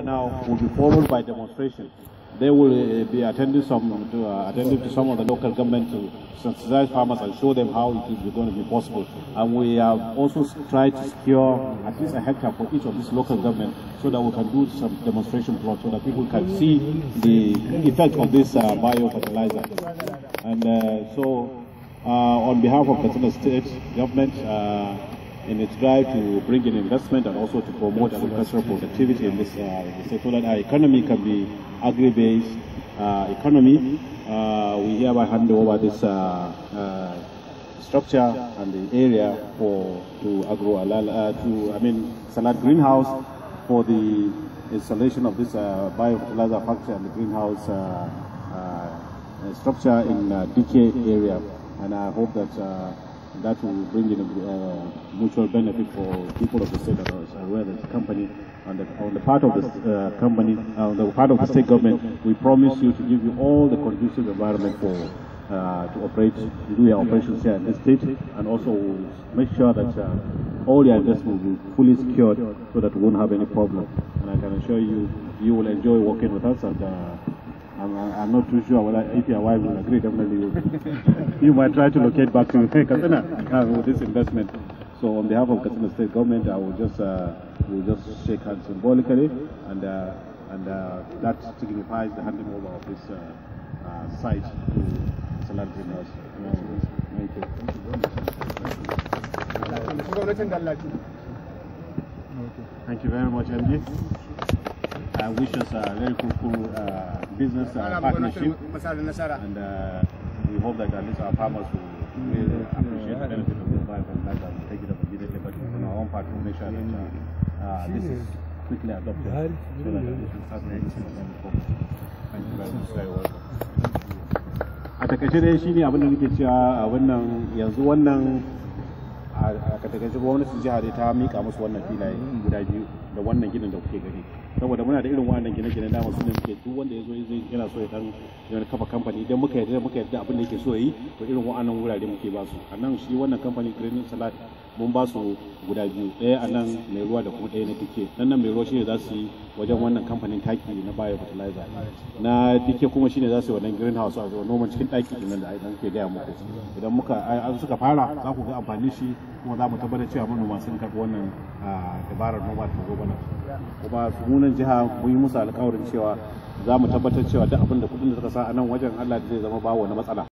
Now will be followed by demonstration. They will be attending to some of the local government to sensitize farmers and show them how it is going to be possible. And we have also tried to secure at least a hectare for each of these local government so that we can do some demonstration plots so that people can see the effect of this biofertilizer. And on behalf of Katsina State government, in its drive to bring in investment and also to promote agricultural productivity in this state, so that our economy can be agri-based economy, we hereby hand over this structure and the area to Salad Greenhouse for the installation of this biofertilizer factory and the greenhouse structure in DK area, and I hope that that will bring in mutual benefit for people of the state that are aware that the company, on the part of the company, on the part of the state government, we promise you to give you all the conducive environment for to operate, to do your operations here in this state, and also make sure that all your investment will be fully secured so that we won't have any problem. And I can assure you, you will enjoy working with us, and I'm not too sure whether if your wife will agree. Definitely you might try to locate back to Katsina with this investment. So on behalf of Katsina State government, I will just shake hands symbolically, and that signifies the handing over of this site to Salad Greenhouse. Thank you. Thank you very much, MD. I wish us a very fruitful business partnership, and we hope that at least our farmers will really appreciate the benefit of the biofertilizer and take it up immediately. But on our own part, we'll make sure that this is quickly adopted so that this will start making some of them focus. Thank you very much. Very welcome. A takaice dai shine abin da nake cewa wannan yanzu wannan a takaice gwamnatin jihar ta mika musu wannan filaye guda biyu da wannan ginin da kuke gani, saboda muna da irin wannan gine-gine da masu ne muke duk wanda yazo yana so ya dan kafa kamfani, idan muka yarda abin da yake so yi, to irin wannan wurare muke ba su. Anan shi wannan kamfani Green Salad mun ba su guda biyu, ɗaya anan mai ruwa da kuma ɗaya na dike. Nan mai ruwa shine za su yi wajen wannan kamfanin taki na biofertilizer, na dike kuma shine za su yi wannan greenhouse a noman cikin ɗaki kenan da aidan ke gaya muku. Idan an suka fara za ku ga amfani shi, kuma za mu tabbatar cewa manoma sun karɓi wannan dabarar noma ta zo bana. Kuma su munan jiha mun yi musu alƙawarin cewa za mu tabbatar cewa duk abin da kuɗin da suka sa a nan wajen Allah zai zama ba wani matsala.